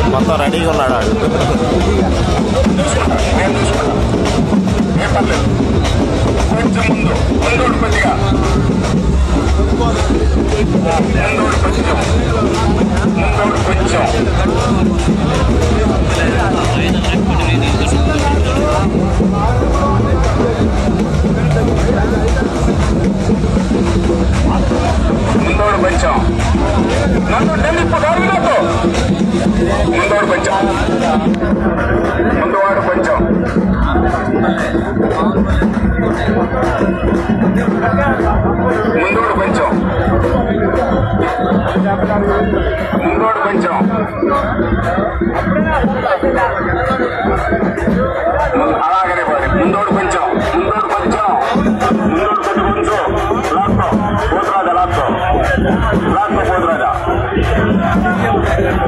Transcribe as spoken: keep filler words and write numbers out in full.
మొత్తం రెడీగా ఉన్నాడు ఆడు. కొంచెం ముందు ముందోడు కొద్దిగా ముందోడు కొంచెం ముందోడు కొంచెం ముందోడు కొంచెం నన్ను డెల్లిప్పు కాదు నాకు ముందోడు కొంచెం ముందువాడు కొంచెం ముందోడు కొంచెం ముందోడు కొంచెం అలాగనే పడి ముందోడు కొంచెం ముందోడు కొంచెం ముందోడు కొంచెం కొంచెం లాక్కో పోతురాజా లాక్కో లాక్కో పోతురాజా